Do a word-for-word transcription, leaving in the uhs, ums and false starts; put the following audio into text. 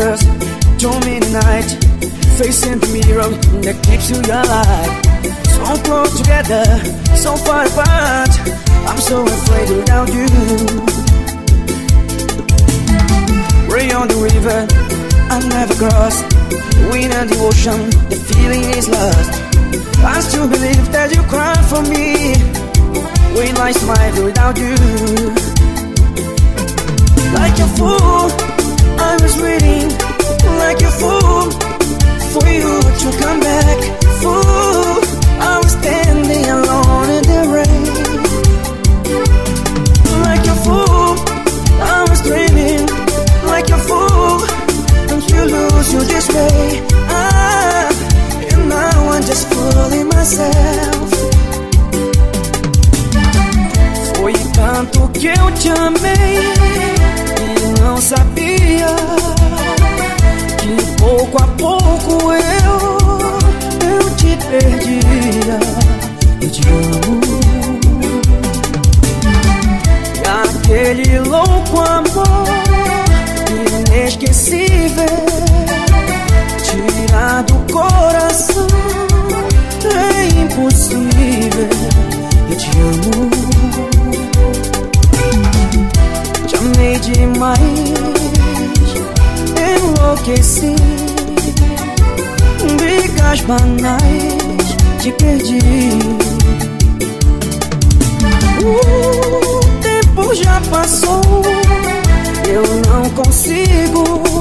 first too many nights, facing the mirror that keeps you alive. So close together, so far apart, I'm so afraid without you. Way on the river, I never crossed. Wind and the ocean, the feeling is lost. I still believe that you cry for me when I smile without you. Like a fool, I was waiting, like a fool, for you to come back. Fool, I was standing alone in the rain. Like a fool, I was dreaming. Like a fool, don't you lose you this way. Ah, and now I'm just fooling myself. Foi tanto que eu te amei e não sabia que pouco a pouco eu, eu te perdia. Eu te amo. E aquele louco amor inesquecível, tirar do coração é impossível. Eu te amo. Te amei demais, enlouqueci. Brigas banais, te perdi. O tempo já passou, eu não consigo